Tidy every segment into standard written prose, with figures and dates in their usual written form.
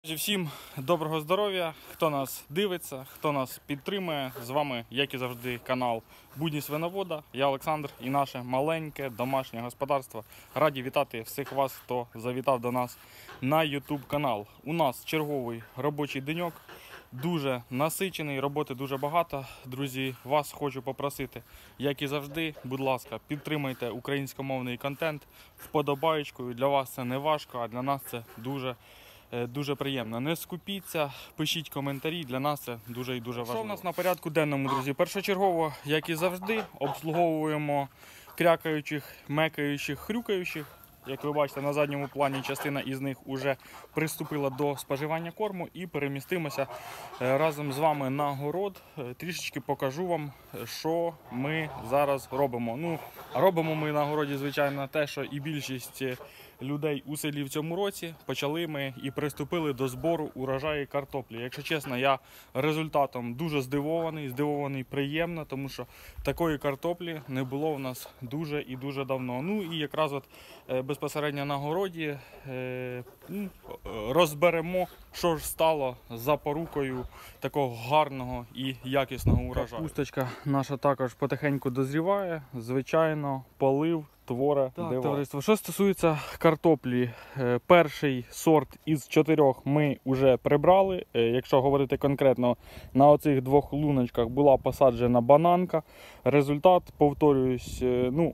Всім доброго здоров'я, хто нас дивиться, хто нас підтримує. З вами, як і завжди, канал Будні Свиновода. Я Олександр і наше маленьке домашнє господарство. Раді вітати всіх вас, хто завітав до нас на YouTube канал. У нас черговий робочий деньок, дуже насичений, роботи дуже багато. Друзі, вас хочу попросити, як і завжди, будь ласка, підтримайте українськомовний контент вподобаєчкою. Для вас це не важко, а для нас це дуже приємно. Не скупіться, пишіть коментарі, для нас це дуже і дуже важливо. Що в нас на порядку денному, друзі? Першочергово, як і завжди, обслуговуємо крякаючих, мекаючих, хрюкаючих. Як ви бачите, на задньому плані частина із них вже приступила до споживання корму, і перемістимося разом з вами на город. Трішечки покажу вам, що ми зараз робимо. Робимо ми на городі, звичайно, те, що і більшість людей у селі в цьому році. Почали ми і приступили до збору урожаю картоплі. Якщо чесно, я результатом дуже здивований приємно, тому що такої картоплі не було в нас дуже і дуже давно. І якраз безпосередньо на городі розберемо, що ж стало запорукою такого гарного і якісного урожаю. Капусточка наша також потихеньку дозріває, звичайно, полив творе диво. Товариство, що стосується картоплі, перший сорт із 4 ми вже прибрали. Якщо говорити конкретно, на оцих 2 луночках була посаджена бананка. Результат, повторююсь,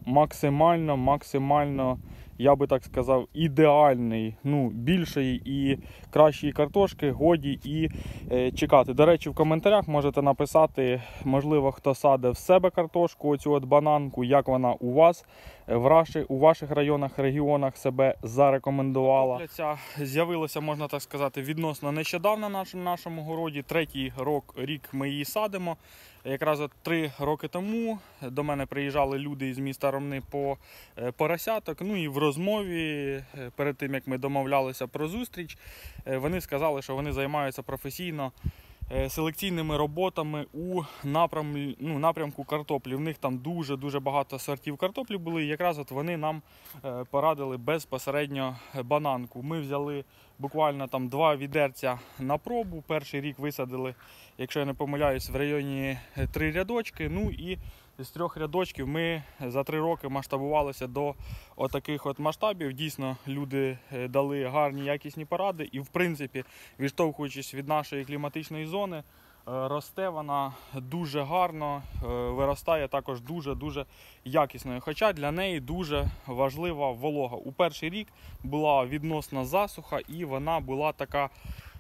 максимально, я би так сказав, ідеальний. Більшої і кращої картошки годі і чекати. До речі, в коментарях можете написати, можливо, хто саде в себе картошку, оцю бананку, як вона у вас, у ваших районах, регіонах себе зарекомендувала. Ця з'явилася, можна так сказати, відносно нещодавно на нашому городі. 3-й рік ми її садимо. Якраз 3 роки тому до мене приїжджали люди із міста Ромни по поросяток. І в розмові, перед тим як ми домовлялися про зустріч, вони сказали, що вони займаються професійно селекційними роботами у напрямку картоплі. В них там дуже багато сортів картоплі були, і якраз вони нам порадили безпосередньо бананку. Ми взяли буквально 2 відерця на пробу. Перший рік висадили, якщо я не помиляюсь, в районі 3 рядочки. І з 3 рядочків ми за 3 роки масштабувалися до отаких масштабів. Дійсно, люди дали гарні, якісні поради. І, в принципі, відштовхуючись від нашої кліматичної зони, росте вона дуже гарно, виростає також дуже якісною. Хоча для неї дуже важлива волога. У перший рік була відносна засуха, і вона була така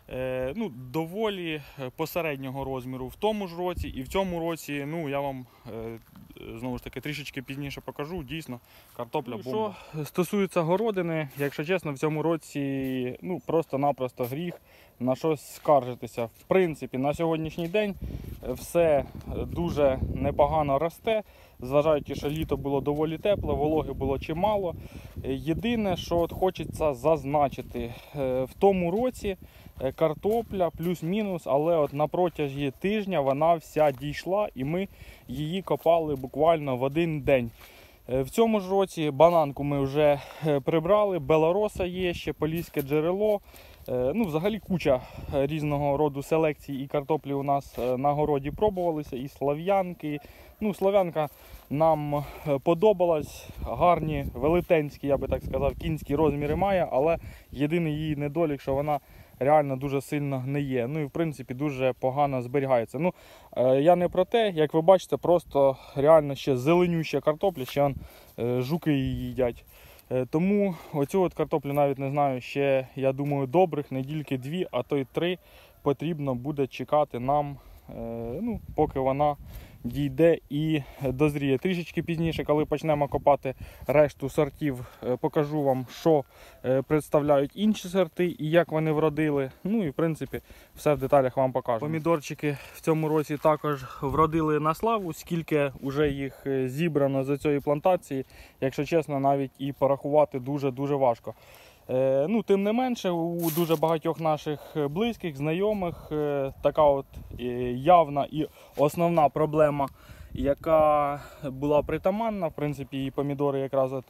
доволі посереднього розміру в тому ж році. І в цьому році, я вам знову ж таки трішечки пізніше покажу, дійсно картопля бомба. Що стосується городини, якщо чесно, в цьому році просто-напросто гріх на щось скаржитися. В принципі, на сьогоднішній день все дуже непогано росте, зважаючи, що літо було доволі тепле, вологи було чимало. Єдине, що хочеться зазначити, в тому році картопля плюс-мінус, але на протязі тижня вона вся дійшла, і ми її копали буквально в один день. В цьому ж році бананку ми вже прибрали, белороса є, ще поліське джерело. Взагалі куча різного роду селекцій і картоплі у нас на городі пробувалися, і слав'янки. Слав'янка нам подобалась, гарні, велетенські, я би так сказав, кінські розміри має, але єдиний її недолік, що вона реально дуже сильно гниє. І в принципі дуже погано зберігається. Я не про те, як ви бачите, просто реально ще зеленюща картопля, ще жуки її їдять. Тому оцю картоплю навіть не знаю, ще, я думаю, добрих недільки 2, а то й 3 потрібно буде чекати нам, поки вона дійде і дозріє. Трішечки пізніше, коли почнемо копати решту сортів, покажу вам, що представляють інші сорти і як вони вродили. І в принципі все в деталях вам покажу. Помідорчики в цьому році також вродили на славу. Скільки вже їх зібрано з цієї плантації, якщо чесно, навіть і порахувати дуже важко. Тим не менше, у дуже багатьох наших близьких, знайомих така явна і основна проблема, яка була притаманна, в принципі, і помідори якраз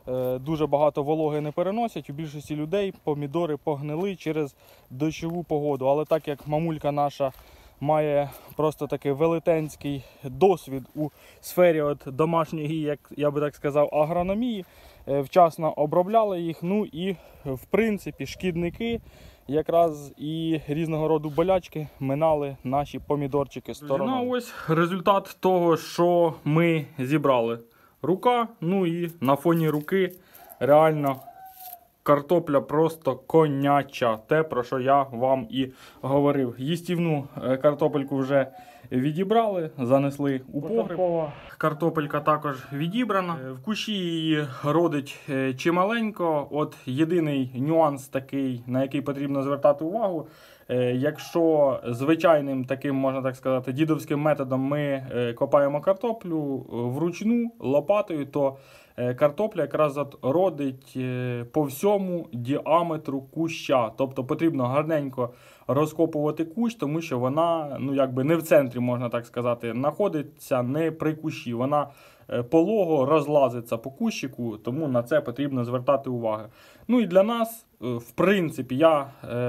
дуже багато вологи не переносять. У більшості людей помідори погнили через дощову погоду. Але так як мамулька наша має просто такий велетенський досвід у сфері домашньої, як я би так сказав, агрономії, вчасно обробляли їх. Ну і в принципі шкідники якраз і різного роду болячки минали наші помідорчики стороною. Ну, ось результат того, що ми зібрали. Рука, ну і на фоні руки реально картопля просто коняча. Те, про що я вам і говорив. Їстівну картопельку вже відібрали, занесли у погреб. Картопелька також відібрана. В кущі її родить чималенько. От єдиний нюанс такий, на який потрібно звертати увагу. Якщо звичайним таким, можна так сказати, дідовським методом ми копаємо картоплю вручну лопатою, то картопля якраз родить по всьому діаметру куща. Тобто потрібно гарненько розкопувати кущ, тому що вона, ну якби не в центрі, можна так сказати, знаходиться не при кущі. Вона полого розлазиться по кущику, тому на це потрібно звертати увагу. Ну і для нас, в принципі, я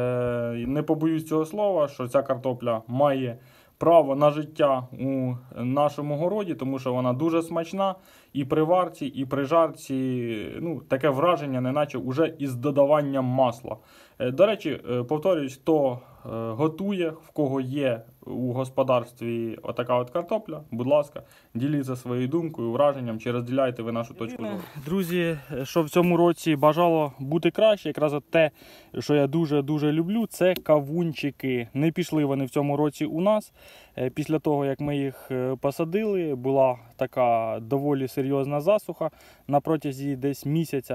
не побоюсь цього слова, що ця картопля має право на життя у нашому городі, тому що вона дуже смачна і при варці, і при жарці. Ну, таке враження, неначе уже із додаванням масла. До речі, повторюсь, хто готує, в кого є у господарстві отака от картопля, будь ласка, діліться своєю думкою, враженням, чи розділяєте ви нашу точку зору. Друзі, що в цьому році бажало бути краще, якраз от те, що я дуже-дуже люблю, це кавунчики. Не пішли вони в цьому році у нас. Після того, як ми їх посадили, була така доволі серйозна засуха на протязі десь місяця.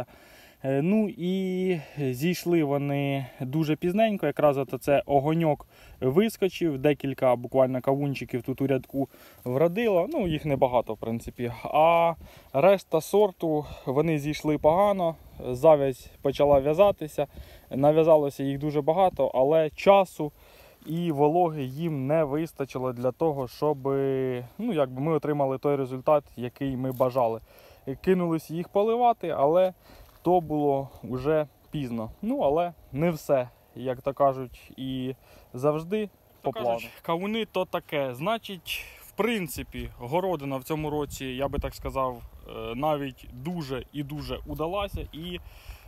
Ну і зійшли вони дуже пізненько, якраз це огоньок вискочив, декілька буквально кавунчиків тут у рядку вродило, ну їх небагато в принципі, а решта сорту вони зійшли погано, зав'язь почала в'язатися, нав'язалося їх дуже багато, але часу і вологи їм не вистачило для того, щоб ну, якби ми отримали той результат, який ми бажали. Кинулись їх поливати, але то було вже пізно. Ну, але не все, як то кажуть, і завжди по плану. Кавуни то таке. Значить, в принципі, городина в цьому році, я би так сказав, навіть дуже і дуже удалася. І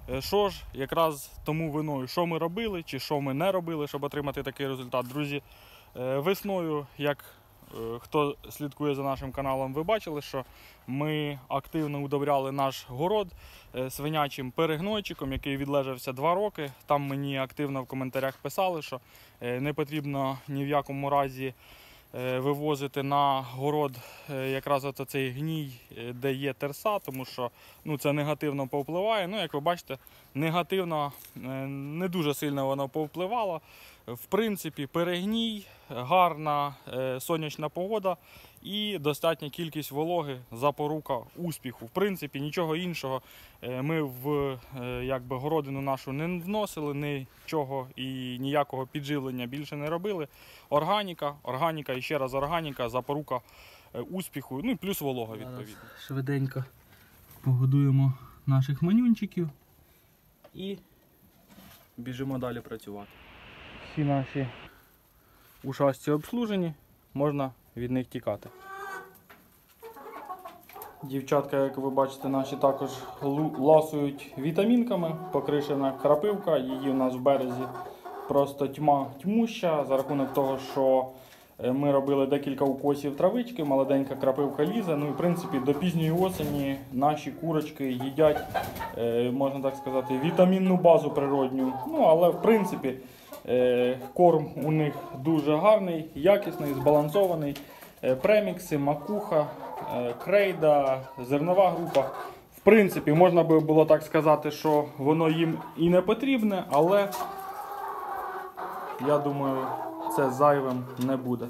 що ж якраз тому виною, що ми робили, чи що ми не робили, щоб отримати такий результат. Друзі, весною, як хто слідкує за нашим каналом, ви бачили, що ми активно удобряли наш город свинячим перегнойчиком, який відлежався 2 роки. Там мені активно в коментарях писали, що не потрібно ні в якому разі вивозити на город якраз цей гній, де є терса, тому що ну, це негативно повпливає. Ну, як ви бачите, негативно не дуже сильно воно повпливало. В принципі, перегній, гарна сонячна погода і достатня кількість вологи – запорука успіху. В принципі, нічого іншого ми в якби, городину нашу не вносили, нічого і ніякого підживлення більше не робили. Органіка, органіка і ще раз органіка – запорука успіху, ну і плюс волога відповідно. Швиденько погодуємо наших манюнчиків і біжимо далі працювати. Всі наші ушасті обслужені, можна від них тікати. Дівчатка, як ви бачите, наші також ласують вітамінками, покришена крапивка, її у нас в березі просто тьмуща, за рахунок того, що ми робили декілька укосів травички, молоденька крапивка лізе. Ну і в принципі до пізньої осені наші курочки їдять, можна так сказати, вітамінну базу природню. Ну але в принципі корм у них дуже гарний, якісний, збалансований. Премікси, макуха, крейда, зернова група. В принципі, можна би було так сказати, що воно їм і не потрібне, але я думаю, це зайвим не буде.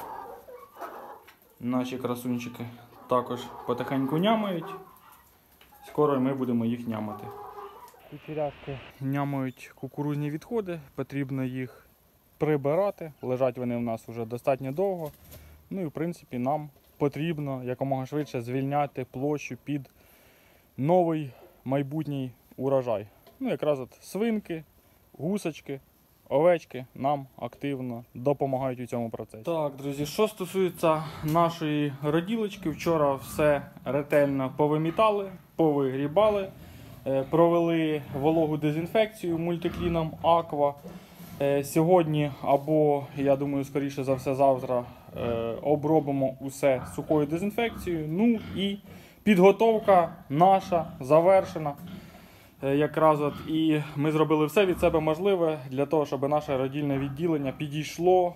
Наші красунчики також потихеньку нямають. Скоро ми будемо їх нямати. Кучерявки нямають кукурудзні відходи, потрібно їх прибирати. Лежать вони в нас вже достатньо довго. Ну і в принципі нам потрібно якомога швидше звільняти площу під новий майбутній урожай. Ну, якраз от свинки, гусочки, овечки нам активно допомагають у цьому процесі. Так, друзі, що стосується нашої роділочки, вчора все ретельно повимітали, повигрібали, провели вологу дезінфекцію мультикліном Aqua. Сьогодні, або, я думаю, скоріше за все завтра, обробимо усе сухою дезінфекцією. Ну і підготовка наша завершена. Якраз от і ми зробили все від себе можливе для того, щоб наше родільне відділення підійшло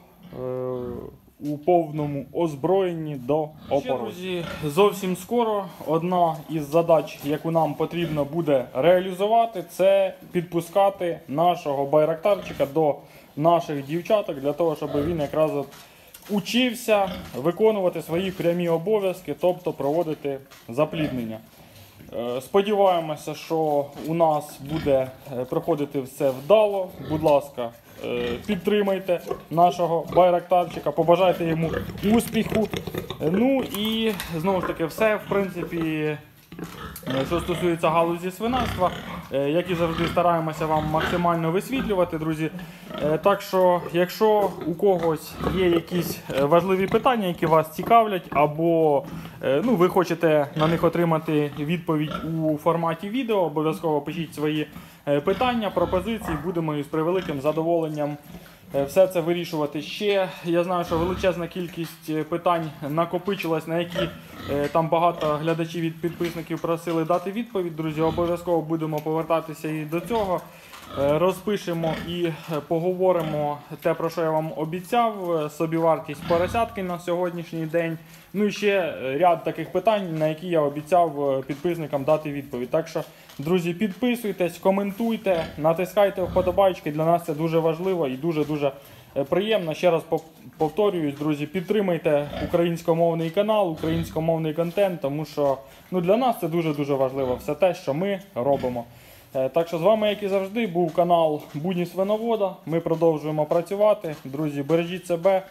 у повному озброєнні до опору. Друзі, зовсім скоро одна із задач, яку нам потрібно буде реалізувати, це підпускати нашого байрактарчика до наших дівчаток, для того, щоб він якраз от учився виконувати свої прямі обов'язки, тобто проводити запліднення. Сподіваємося, що у нас буде проходити все вдало. Будь ласка, підтримайте нашого байрактарчика, побажайте йому успіху. Ну і знову ж таки все, в принципі, що стосується галузі свинарства, як і завжди стараємося вам максимально висвітлювати, друзі. Так що, якщо у когось є якісь важливі питання, які вас цікавлять, або ви хочете на них отримати відповідь у форматі відео, обов'язково пишіть свої питання, пропозиції, будемо із превеликим задоволенням все це вирішувати. Ще я знаю, що величезна кількість питань накопичилась, на які там багато глядачів і підписників просили дати відповідь. Друзі, обов'язково будемо повертатися і до цього. Розпишемо і поговоримо те, про що я вам обіцяв, собівартість поросятки на сьогоднішній день. Ну і ще ряд таких питань, на які я обіцяв підписникам дати відповідь. Так що, друзі, підписуйтесь, коментуйте, натискайте вподобайки, для нас це дуже важливо і дуже-дуже приємно. Ще раз повторююсь, друзі, підтримайте українськомовний канал, українськомовний контент, тому що для нас це дуже-дуже важливо, все те, що ми робимо. Так що з вами, як і завжди, був канал Будні Свиновода. Ми продовжуємо працювати. Друзі, бережіть себе,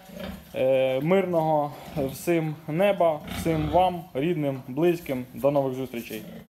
мирного всім неба, всім вам, рідним, близьким. До нових зустрічей.